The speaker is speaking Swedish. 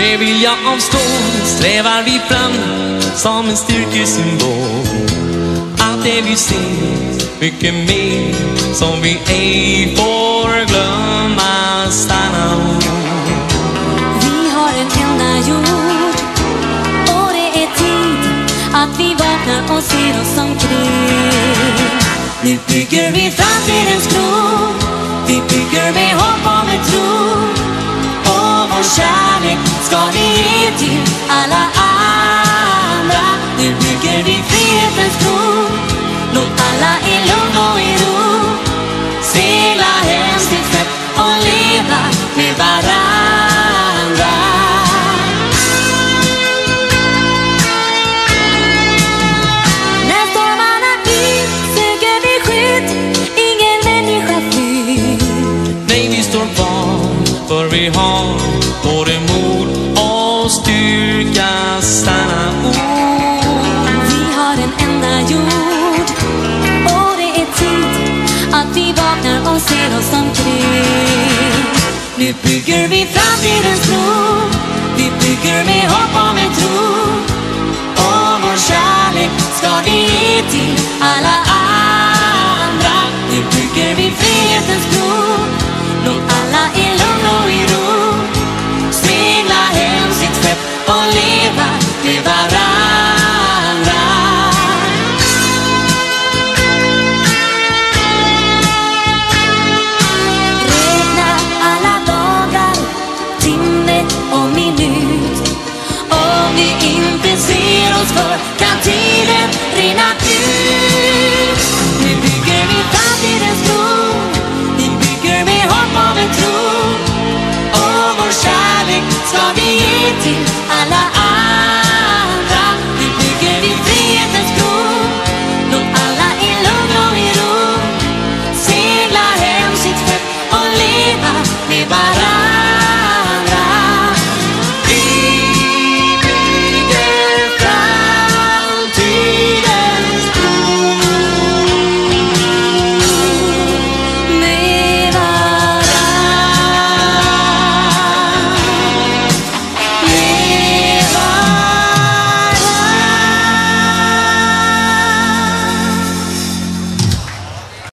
Med vilja avstå strävar vi fram som en styrkesymbol. Allt det vi ser, mycket mer som vi ej får glömma stanna. Vi har en enda jord och det är tid att vi vaknar och ser oss omkring. Nu bygger vi framtidens tro. Vi bygger med hopp och med tro. Och vår kärlek ska vi ge till alla andra. Nu bygger vi frihetens tro. Låt alla i lugn och i ro segla hem sitt skepp och leva med varandra. När stormarna blir söker vi skydd. Ingen människa flyr. Nej, vi står kvar för vi har både mod och styrka stanna. Vi har en enda jord och det är tid att vi vaknar och ser oss omkring. Nu bygger vi framtidens tro. Vi bygger med hopp och med tro. Och vår kärlek ska vi ge till alla andra. Nu bygger vi frihetens tro. Låt alla i lugn och i ro segla hem sitt skepp och leva med varandra. Räkna alla dagar, timme och minut. Om vi inte ser oss för kan tiden rinna ut. Nu bygger vi framtidens tro. Vi bygger med hopp och med tro. Och vår kärlek ska vi ge till alla andra.